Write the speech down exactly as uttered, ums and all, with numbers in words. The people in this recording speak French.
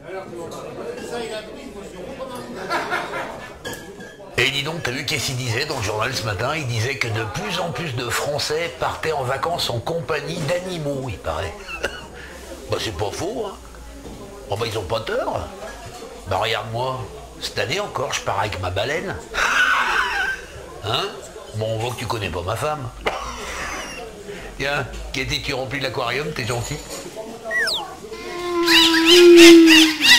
Et dis donc, t'as vu qu'est-ce qu'il disait dans le journal ce matin? Il disait que de plus en plus de Français partaient en vacances en compagnie d'animaux, il paraît. Bah c'est pas faux, hein. Bon bah ils ont pas tort. Bah regarde-moi, cette année encore, je pars avec ma baleine. Hein? Bon, on voit que tu connais pas ma femme. Tiens, Katie, tu remplis l'aquarium, t'es gentil.